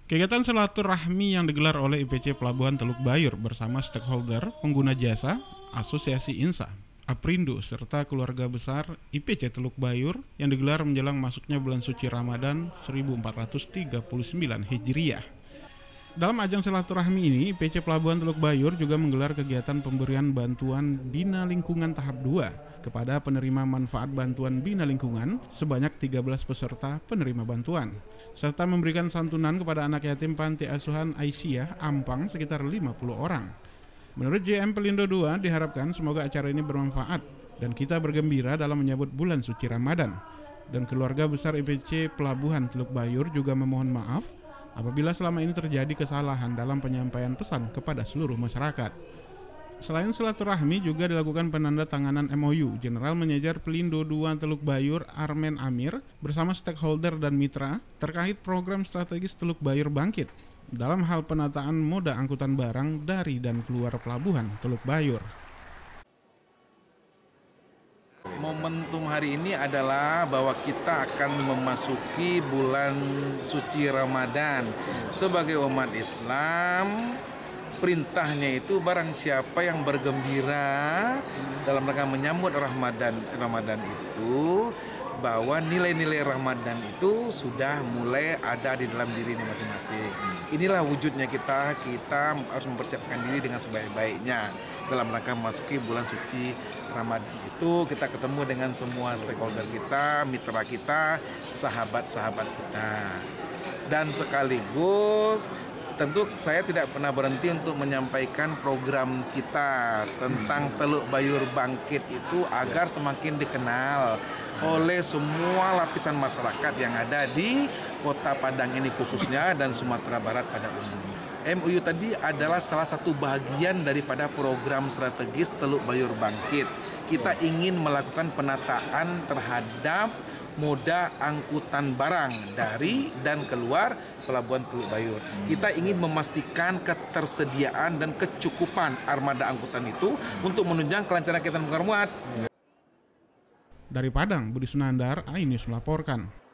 Kegiatan silaturahmi yang digelar oleh IPC Pelabuhan Teluk Bayur bersama stakeholder, pengguna jasa, Asosiasi Insa, Aprindo, serta keluarga besar IPC Teluk Bayur yang digelar menjelang masuknya bulan suci Ramadan 1439 Hijriah. Dalam ajang silaturahmi ini, IPC Pelabuhan Teluk Bayur juga menggelar kegiatan pemberian bantuan Bina Lingkungan tahap 2 kepada penerima manfaat bantuan Bina Lingkungan sebanyak 13 peserta penerima bantuan, serta memberikan santunan kepada anak yatim panti asuhan Aisyah Ampang sekitar 50 orang. Menurut JM Pelindo II, diharapkan semoga acara ini bermanfaat dan kita bergembira dalam menyambut bulan suci Ramadan. Dan keluarga besar IPC Pelabuhan Teluk Bayur juga memohon maaf apabila selama ini terjadi kesalahan dalam penyampaian pesan kepada seluruh masyarakat. Selain silaturahmi, juga dilakukan penandatanganan MOU General Manager Pelindo II Teluk Bayur Armen Amir bersama stakeholder dan mitra terkait program strategis Teluk Bayur Bangkit dalam hal penataan moda angkutan barang dari dan keluar pelabuhan Teluk Bayur. Momentum hari ini adalah bahwa kita akan memasuki bulan suci Ramadan. Sebagai umat Islam, perintahnya itu barang siapa yang bergembira dalam rangka menyambut Ramadan itu, bahwa nilai-nilai Ramadan itu sudah mulai ada di dalam diri masing-masing. Inilah wujudnya kita harus mempersiapkan diri dengan sebaik-baiknya dalam rangka memasuki bulan suci Ramadan itu. Kita ketemu dengan semua stakeholder kita, mitra kita, sahabat-sahabat kita. Dan sekaligus tentu saya tidak pernah berhenti untuk menyampaikan program kita tentang Teluk Bayur Bangkit itu agar semakin dikenal oleh semua lapisan masyarakat yang ada di Kota Padang ini khususnya dan Sumatera Barat pada umumnya. MOU tadi adalah salah satu bagian daripada program strategis Teluk Bayur Bangkit. Kita ingin melakukan penataan terhadap moda angkutan barang dari dan keluar Pelabuhan Teluk Bayur. Kita ingin memastikan ketersediaan dan kecukupan armada angkutan itu untuk menunjang kelancaran kita mengangkut muat. Dari Padang, Budi Sunandar, iNews melaporkan.